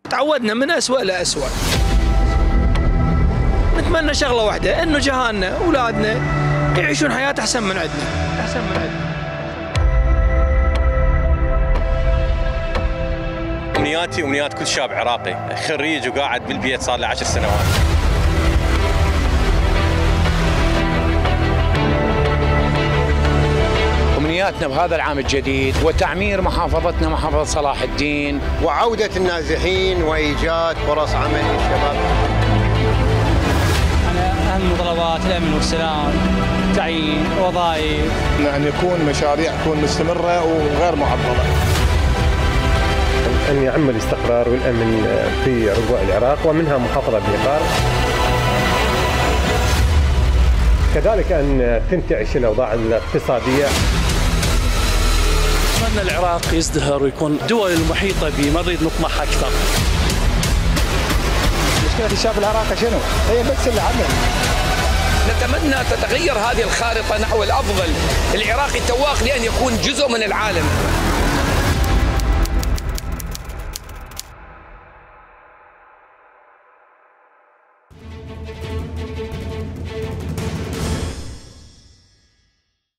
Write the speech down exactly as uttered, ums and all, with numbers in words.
تعودنا من أسوأ لأسوأ. نتمنى شغلة واحدة، إنه جهالنا أولادنا يعيشون حياة أحسن من عندنا، أحسن من عندنا. أمنياتي أمنيات كل شاب عراقي خريج وقاعد بالبيت صار له عشر سنوات. أمنياتنا بهذا العام الجديد وتعمير محافظتنا محافظة صلاح الدين وعودة النازحين وإيجاد فرص عمل للشباب. أنا أهم مطلبات الأمن والسلام، تعيين، وظائف. أن يكون مشاريع تكون مستمرة وغير معطلة. أن يعم الاستقرار والأمن في ربوع العراق ومنها محافظة بيقار. كذلك أن تنتعش الأوضاع الاقتصادية. أتمنى العراق يزدهر ويكون الدول المحيطة بمريض نطمح أكثر. مشكلة الشاب العراقي شنو؟ هي بس العمل. نتمنى تتغير هذه الخارطة نحو الأفضل. العراق يتواق لأن يكون جزء من العالم.